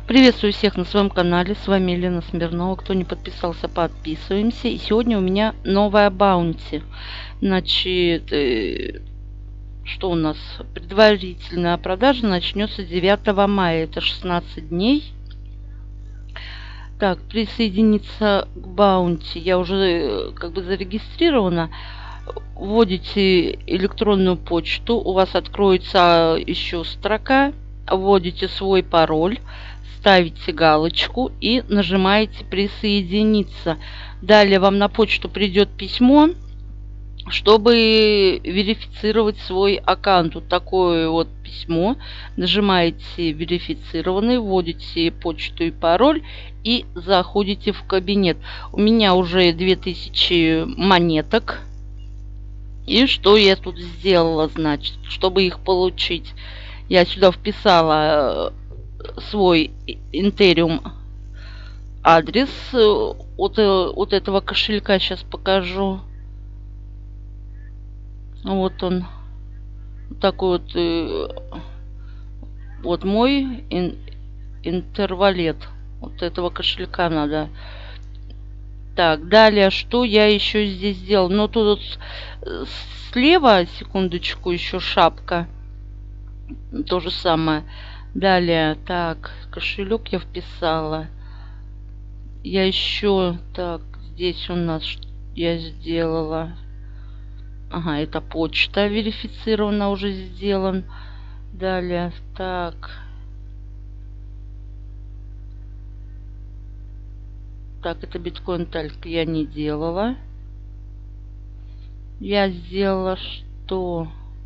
Приветствую всех на своем канале, с вами Елена Смирнова. Кто не подписался, подписываемся. И сегодня у меня новая баунти. Значит, что у нас? Предварительная продажа начнется 9 мая, это 16 дней. Так, присоединиться к баунти. Я уже как бы зарегистрирована. Вводите электронную почту, у вас откроется еще строка. Вводите свой пароль, ставите галочку и нажимаете «Присоединиться». Далее вам на почту придет письмо, чтобы верифицировать свой аккаунт. Вот такое вот письмо. Нажимаете «Верифицированный», вводите почту и пароль и заходите в кабинет. У меня уже 2000 монеток. И что я тут сделала, значит, чтобы их получить? Я сюда вписала свой Ethereum адрес от этого кошелька. Сейчас покажу. Вот он. Такой вот. Вот мой интервалет. Вот этого кошелька надо. Так, далее, что я еще здесь сделал? Ну, тут слева, секундочку, еще шапка. То же самое. Далее, так, кошелек я вписала. Я еще, так, здесь у нас я сделала. Ага, это почта верифицирована, уже сделан. Далее, так. Так, это биткоин тальк я не делала. Я сделала что?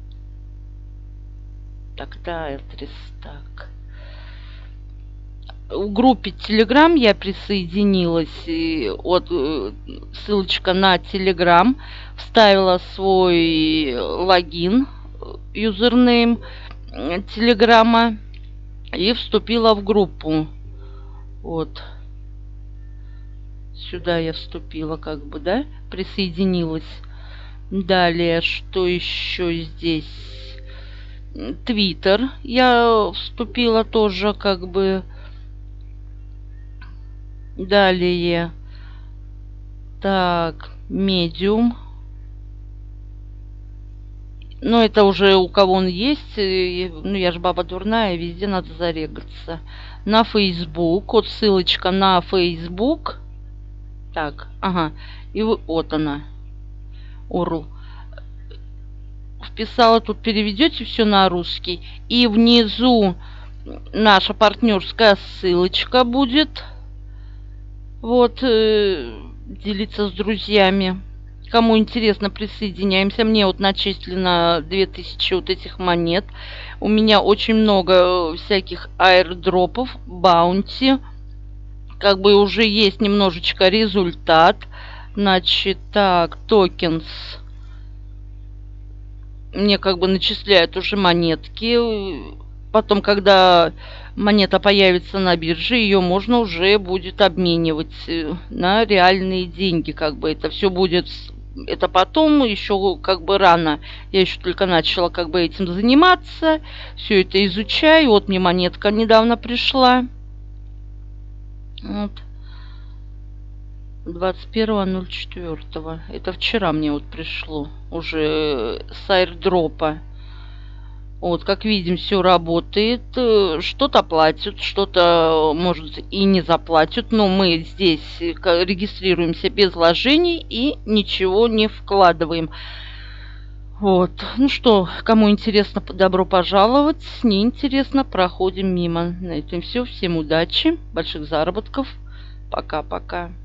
Тогда адрес так. В группе Telegram я присоединилась. И вот ссылочка на Telegram. Вставила свой логин, юзернейм Телеграма и вступила в группу. Вот. Сюда я вступила, как бы, да? Присоединилась. Далее, что еще здесь? Твиттер. Я вступила тоже, как бы. Далее. Так, Medium. Ну, это уже у кого он есть. Ну, я же баба дурная, везде надо зарегаться. На Facebook. Вот ссылочка на Facebook. Так, ага. И вот она. URL. Вписала, тут переведете все на русский. И внизу наша партнерская ссылочка будет. Вот. Делиться с друзьями. Кому интересно, присоединяемся. Мне вот начислено 2000 вот этих монет. У меня очень много всяких аирдропов, баунти. Как бы уже есть немножечко результат. Значит, так, токенс. Мне как бы начисляют уже монетки. Потом, когда монета появится на бирже, ее можно уже будет обменивать на реальные деньги. Как бы это все будет... Это потом, еще как бы рано. Я еще только начала как бы этим заниматься. Все это изучаю. Вот мне монетка недавно пришла. Вот. 21.04. Это вчера мне вот пришло. Уже с аирдропа. Вот, как видим, все работает. Что-то платят, что-то, может, и не заплатят. Но мы здесь регистрируемся без вложений и ничего не вкладываем. Вот. Ну что, кому интересно, добро пожаловать. Неинтересно, проходим мимо. На этом все. Всем удачи, больших заработков. Пока-пока.